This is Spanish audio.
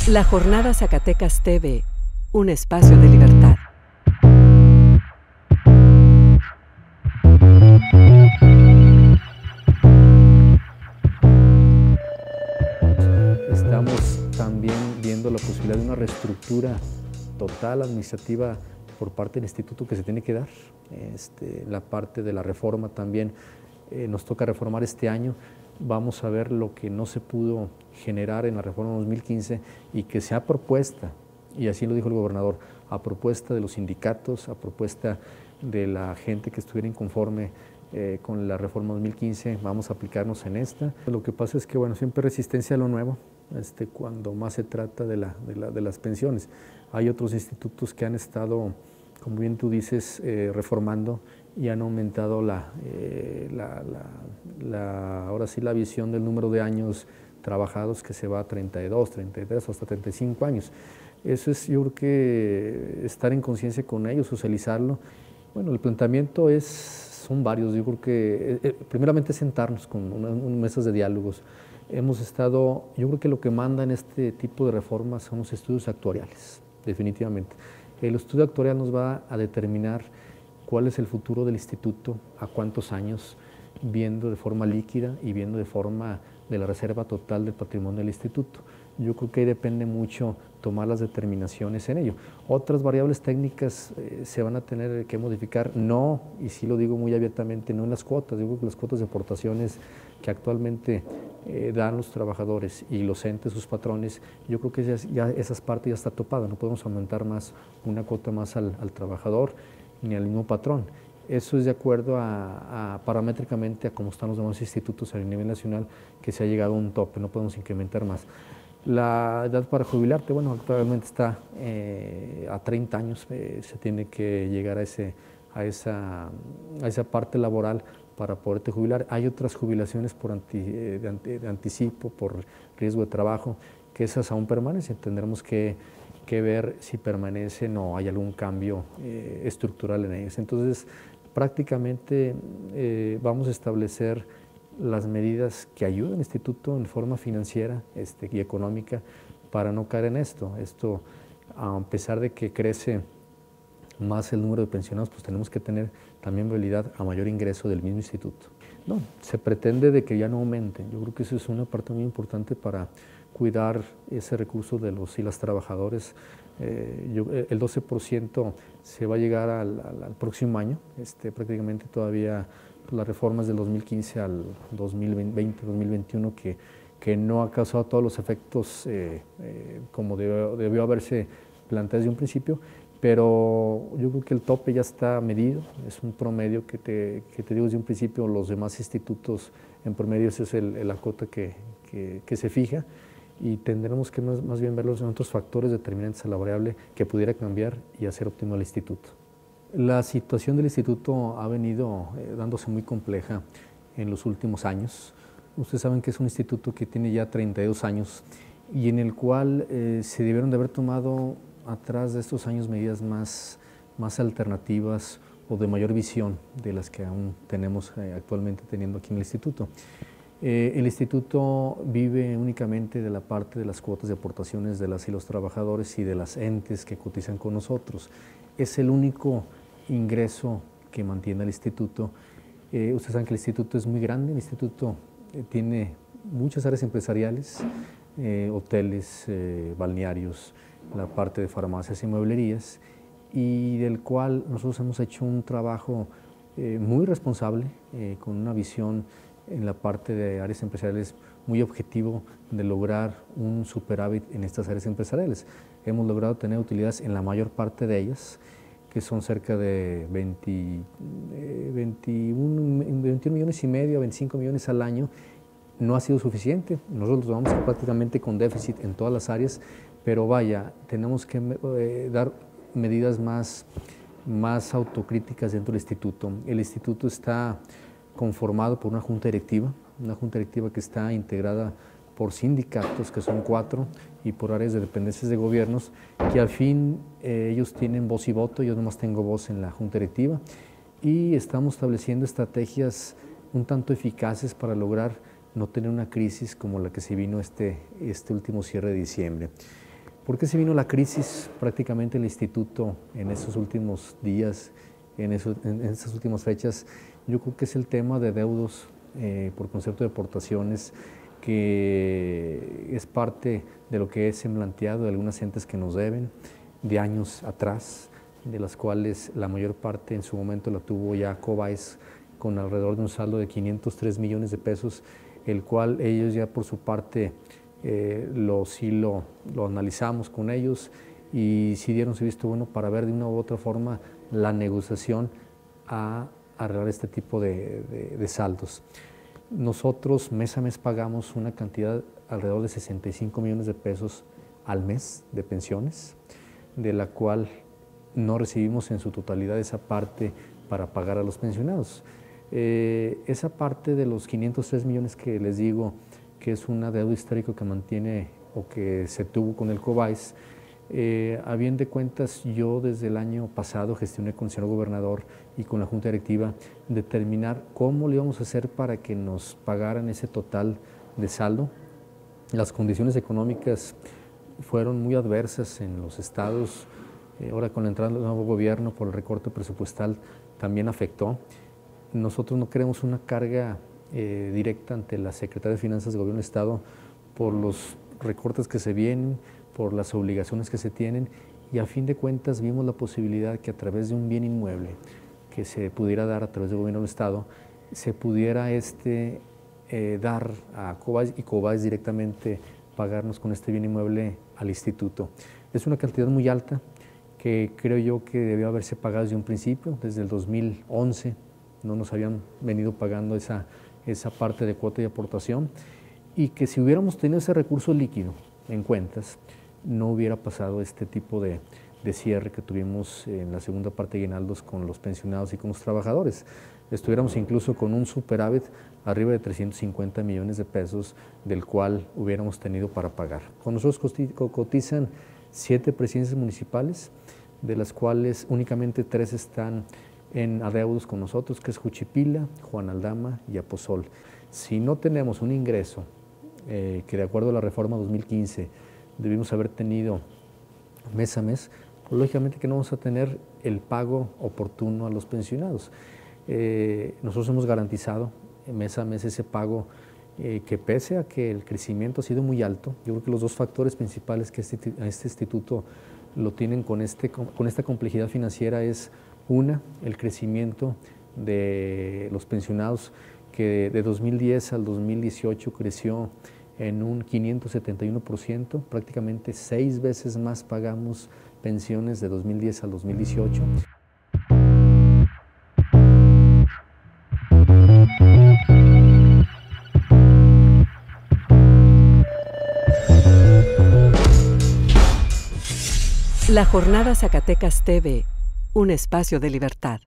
La Jornada Zacatecas TV, un espacio de libertad. Estamos también viendo la posibilidad de una reestructura total administrativa por parte del instituto que se tiene que dar. La parte de la reforma también nos toca reformar este año. Vamos a ver lo que no se pudo generar en la reforma 2015 y que se ha propuesta, y así lo dijo el gobernador, a propuesta de los sindicatos, a propuesta de la gente que estuviera inconforme con la reforma 2015, vamos a aplicarnos en esta. Lo que pasa es que, bueno, siempre resistencia a lo nuevo, cuando más se trata de las pensiones. Hay otros institutos que han estado, como bien tú dices, reformando y han aumentado ahora sí la visión del número de años trabajados, que se va a 32, 33, hasta 35 años. Eso es, yo creo que estar en conciencia con ellos, socializarlo. Bueno, el planteamiento son varios. Yo creo que primeramente sentarnos con unas mesas de diálogos. Yo creo que lo que manda en este tipo de reformas son los estudios actuariales, definitivamente. El estudio actuarial nos va a determinar cuál es el futuro del instituto, a cuántos años, viendo de forma líquida y viendo de forma de la reserva total del patrimonio del instituto. Yo creo que ahí depende mucho tomar las determinaciones en ello. Otras variables técnicas se van a tener que modificar, no, y sí lo digo muy abiertamente, no en las cuotas. Yo creo que las cuotas de aportaciones que actualmente dan los trabajadores y los entes, sus patrones, yo creo que esa parte ya está topada, no podemos aumentar más una cuota más al trabajador ni al mismo patrón. Eso es de acuerdo paramétricamente a cómo están los demás institutos a nivel nacional, que se ha llegado a un tope, no podemos incrementar más. La edad para jubilarte, bueno, actualmente está a 30 años, se tiene que llegar a esa parte laboral para poderte jubilar. Hay otras jubilaciones de anticipo, por riesgo de trabajo, que esas aún permanecen. Tendremos que ver si permanecen o hay algún cambio estructural en ellas. Entonces, prácticamente vamos a establecer las medidas que ayudan al instituto en forma financiera y económica para no caer en esto. A pesar de que crece más el número de pensionados, pues tenemos que tener también viabilidad a mayor ingreso del mismo instituto. No, se pretende de que ya no aumente. Yo creo que eso es una parte muy importante para cuidar ese recurso de los y las trabajadores. El 12% se va a llegar al próximo año, prácticamente todavía las reformas del 2015 al 2020, 2021, que no ha causado todos los efectos como debió haberse planteado desde un principio, pero yo creo que el tope ya está medido, es un promedio que te digo desde un principio. Los demás institutos en promedio esa es la cota que se fija, y tendremos que más bien verlos en otros factores determinantes a la variable que pudiera cambiar y hacer óptimo al instituto. La situación del instituto ha venido dándose muy compleja en los últimos años. Ustedes saben que es un instituto que tiene ya 32 años y en el cual se debieron de haber tomado atrás de estos años medidas más alternativas o de mayor visión de las que aún tenemos actualmente teniendo aquí en el instituto. El instituto vive únicamente de la parte de las cuotas de aportaciones de las y los trabajadores y de las entes que cotizan con nosotros. Es el único ingreso que mantiene el instituto. Ustedes saben que el instituto es muy grande. El instituto tiene muchas áreas empresariales, hoteles, balnearios, la parte de farmacias y mueblerías, y del cual nosotros hemos hecho un trabajo muy responsable, con una visión en la parte de áreas empresariales muy objetivo de lograr un superávit en estas áreas empresariales. Hemos logrado tener utilidades en la mayor parte de ellas, que son cerca de 21 millones y medio a 25 millones al año. No ha sido suficiente, nosotros vamos prácticamente con déficit en todas las áreas, pero vaya, tenemos que dar medidas más autocríticas dentro del instituto. El instituto está conformado por una junta directiva que está integrada por sindicatos, que son 4, y por áreas de dependencias de gobiernos, que al fin ellos tienen voz y voto. Yo nomás tengo voz en la junta directiva, y estamos estableciendo estrategias un tanto eficaces para lograr no tener una crisis como la que se vino este último cierre de diciembre. ¿Por qué se vino la crisis prácticamente el instituto en esos últimos días, en esas últimas fechas? Yo creo que es el tema de deudos por concepto de aportaciones, que es parte de lo que es semblanteado de algunas entes que nos deben de años atrás, de las cuales la mayor parte en su momento la tuvo ya Cobais con alrededor de un saldo de 503 millones de pesos, el cual ellos ya por su parte lo analizamos con ellos y sí dieron su visto bueno para ver de una u otra forma la negociación a arreglar este tipo de saldos. Nosotros mes a mes pagamos una cantidad alrededor de 65 millones de pesos al mes de pensiones, de la cual no recibimos en su totalidad esa parte para pagar a los pensionados. Esa parte de los 503 millones que les digo que es una deuda histórica que mantiene o que se tuvo con el Cobais, a bien de cuentas yo desde el año pasado gestioné con el señor gobernador y con la junta directiva determinar cómo le íbamos a hacer para que nos pagaran ese total de saldo. Las condiciones económicas fueron muy adversas en los estados, ahora con la entrada del nuevo gobierno por el recorte presupuestal también afectó. Nosotros no queremos una carga directa ante la Secretaría de Finanzas del Gobierno del Estado por los recortes que se vienen, por las obligaciones que se tienen, y a fin de cuentas vimos la posibilidad que a través de un bien inmueble que se pudiera dar a través del Gobierno del Estado, se pudiera dar a Cobais y Cobais directamente pagarnos con este bien inmueble al instituto. Es una cantidad muy alta que creo yo que debió haberse pagado desde un principio, desde el 2011, no nos habían venido pagando esa parte de cuota y aportación, y que si hubiéramos tenido ese recurso líquido en cuentas, no hubiera pasado este tipo de cierre que tuvimos en la segunda parte de aguinaldos con los pensionados y con los trabajadores. Estuviéramos incluso con un superávit arriba de 350 millones de pesos, del cual hubiéramos tenido para pagar. Con nosotros cotizan 7 presidencias municipales, de las cuales únicamente 3 están en adeudos con nosotros, que es Juchipila, Juan Aldama y Aposol. Si no tenemos un ingreso que de acuerdo a la reforma 2015 debimos haber tenido mes a mes, pues lógicamente que no vamos a tener el pago oportuno a los pensionados. Nosotros hemos garantizado mes a mes ese pago que pese a que el crecimiento ha sido muy alto, yo creo que los 2 factores principales que este instituto lo tienen con esta complejidad financiera es el crecimiento de los pensionados, que de 2010 al 2018 creció en un 571%, prácticamente 6 veces más pagamos pensiones de 2010 al 2018. La Jornada Zacatecas TV, un espacio de libertad.